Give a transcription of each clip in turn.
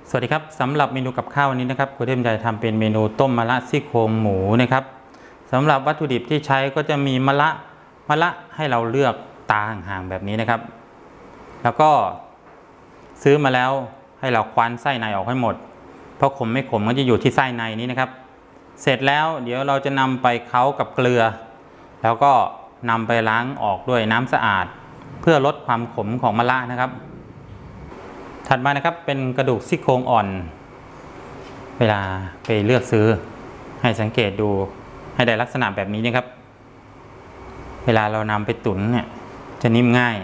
สวัสดีครับสำหรับเมนูกับข้าววันนี้นะครับครูเทพจะทำเป็นเมนูต้มมะระซี่โครงหมูนะครับสำหรับวัตถุดิบที่ใช้ก็จะมีมะระให้เราเลือกตาห่างๆแบบนี้นะครับแล้วก็ซื้อมาแล้วให้เราคว้านไส้ในออกให้หมดเพราะขมไม่ขมก็จะอยู่ที่ไส้ในนี้นะครับเสร็จแล้วเดี๋ยวเราจะนำไปเคล้ากับเกลือแล้วก็นำไปล้างออกด้วยน้ำสะอาดเพื่อลดความขมของมะระนะครับถัดมานะครับเป็นกระดูกซี่โครงอ่อนเวลาไปเลือกซื้อให้สังเกตดูให้ได้ลักษณะแบบนี้นะครับเวลาเรานำไปตุ๋นเนี่ยจะนิ่มง่าย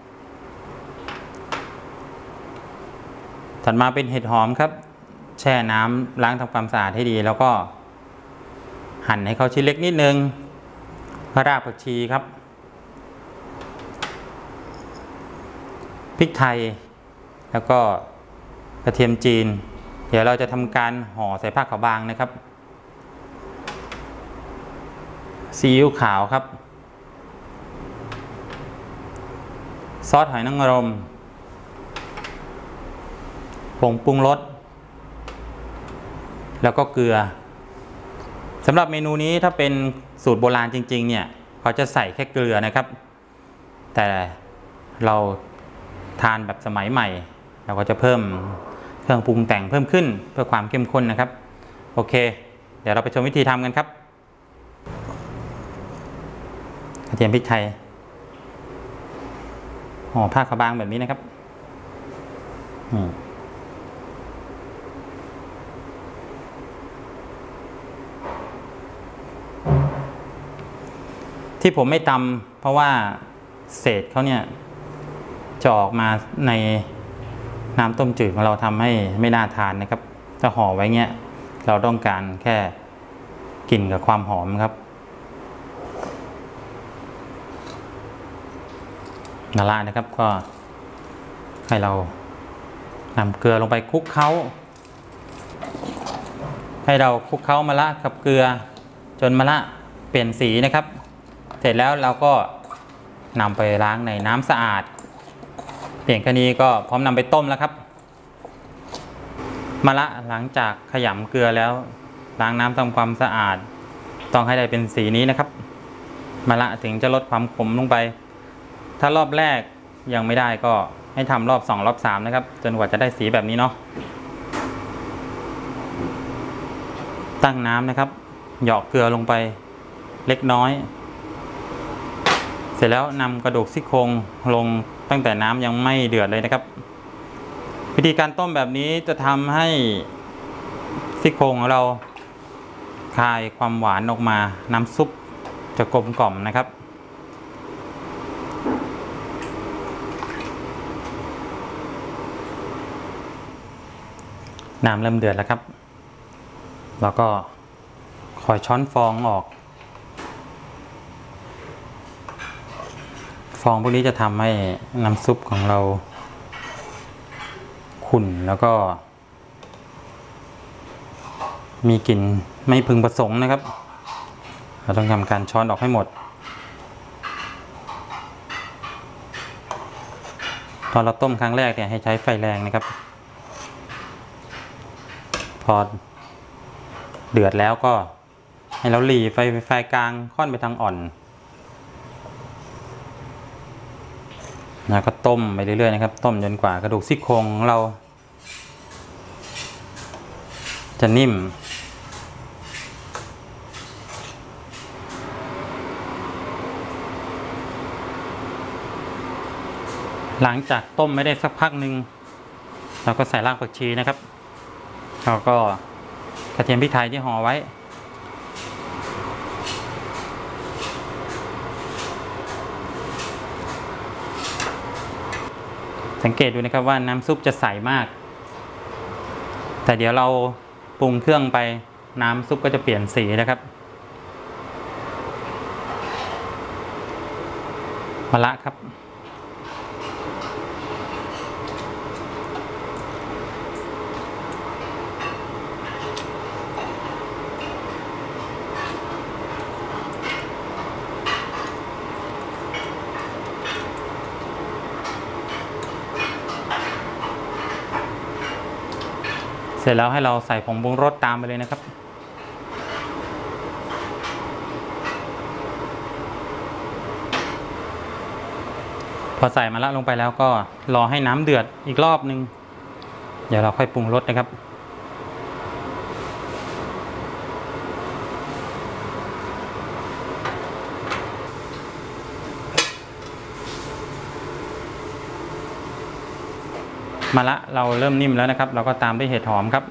ถัดมาเป็นเห็ดหอมครับแช่น้ำล้างทำความสะอาดให้ดีแล้วก็หั่นให้เขาชิ้นเล็กนิดนึงรากผักชีครับพริกไทยแล้วก็กระเทียมจีนเดี๋ยวเราจะทำการห่อใส่ผ้าขาวบางนะครับซีอิ๊วขาวครับซอสหอยนางรมผงปรุงรสแล้วก็เกลือสำหรับเมนูนี้ถ้าเป็นสูตรโบราณจริงๆเนี่ยเขาจะใส่แค่เกลือนะครับแต่เราทานแบบสมัยใหม่เราก็จะเพิ่มเครื่องปรุงแต่งเพิ่มขึ้นเพื่อความเข้มข้นนะครับโอเคเดี๋ยวเราไปชมวิธีทำกันครับกระเทียมพริกไทยห่อผ้าขาวบางแบบนี้นะครับที่ผมไม่ตำเพราะว่าเศษเขาเนี่ยจะออกมาในน้ำต้มจืดของเราทำให้ไม่น่าทานนะครับถ้าห่อไว้เงี้ยเราต้องการแค่กลิ่นกับความหอมครับมะระนะครับก็ให้เรานำเกลือลงไปคลุกเคล้าให้เราคลุกเคล้ามะระกับเกลือจนมะระเปลี่ยนสีนะครับเสร็จแล้วเราก็นำไปล้างในน้ำสะอาดเปลี่ยนแค่นี้ก็พร้อมนำไปต้มแล้วครับมะระหลังจากขยำเกลือแล้วล้างน้ำทำความสะอาดต้องให้ได้เป็นสีนี้นะครับมะระถึงจะลดความขมลงไปถ้ารอบแรกยังไม่ได้ก็ให้ทำรอบ2รอบ3นะครับจนกว่าจะได้สีแบบนี้เนาะตั้งน้ำนะครับเหยาะเกลือลงไปเล็กน้อยเสร็จแล้วนำกระดูกซี่โครงลงตั้งแต่น้ำยังไม่เดือดเลยนะครับวิธีการต้มแบบนี้จะทำให้ซี่โครงของเราคายความหวานออกมาน้ำซุปจะกลมกล่อมนะครับน้ำเริ่มเดือดแล้วครับแล้วก็คอยช้อนฟองออกฟองพวกนี้จะทำให้น้ำซุปของเราขุ่นแล้วก็มีกลิ่นไม่พึงประสงค์นะครับเราต้องทำการช้อนออกให้หมดตอนเราต้มครั้งแรกเนี่ยให้ใช้ไฟแรงนะครับพอเดือดแล้วก็ให้เราหรี่ไฟกลางค่อนไปทางอ่อนแล้วก็ต้มไปเรื่อยๆนะครับต้มจนกว่ากระดูกซี่โครงของเราจะนิ่มหลังจากต้มไม่ได้สักพักหนึ่งเราก็ใส่รากผักชีนะครับแล้วก็กระเทียมพริกไทยที่ห่อไว้สังเกตดูนะครับว่าน้ำซุปจะใสมากแต่เดี๋ยวเราปรุงเครื่องไปน้ำซุปก็จะเปลี่ยนสีนะครับมะระครับเสร็จแล้วให้เราใส่ผงปรุงรสตามไปเลยนะครับพอใส่มะระลงไปแล้วก็รอให้น้ำเดือดอีกรอบนึงเดี๋ยวเราค่อยปรุงรสนะครับมะระเราเริ่มนิ่มแล้วนะครับเราก็ตามด้วยเห็ดหอมครับ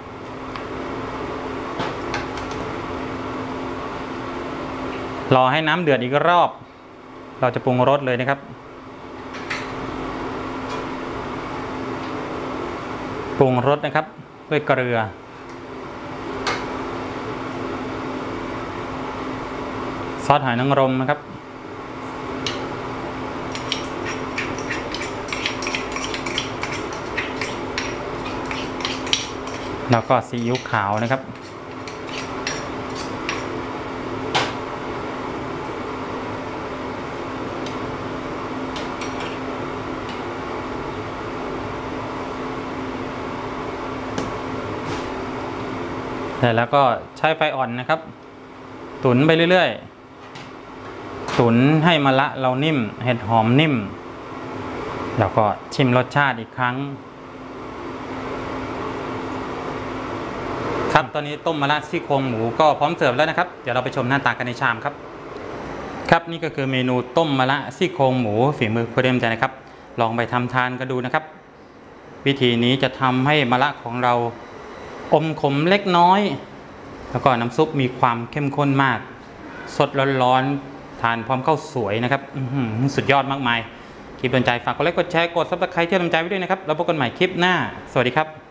รอให้น้ำเดือดอีกรอบเราจะปรุงรสเลยนะครับปรุงรสนะครับด้วยเกลือซอสหอยนางรมนะครับแล้วก็ซีอิ๊วขาวนะครับแล้วก็ใช้ไฟอ่อนนะครับตุ๋นไปเรื่อยๆตุ๋นให้มะระเรานิ่มเห็ดหอมนิ่มแล้วก็ชิมรสชาติอีกครั้งครับตอนนี้ต้มมะระซี่โครงหมูก็พร้อมเสิร์ฟแล้วนะครับเดี๋ยวเราไปชมหน้าตากันในชามครับครับนี่ก็คือเมนูต้มมะระซี่โครงหมูฝีมือครูเดมใจนะครับลองไปทำทานกันดูนะครับวิธีนี้จะทำให้มะระของเราอมขมเล็กน้อยแล้วก็น้ำซุปมีความเข้มข้นมากสดร้อนๆทานพร้อมข้าวสวยนะครับสุดยอดมากมายคลิปโดนใจฝากกดไลค์กดแชร์กดซับสไครต์เที่ยวโดนใจไว้ด้วยนะครับแล้วพบกันใหม่คลิปหน้าสวัสดีครับ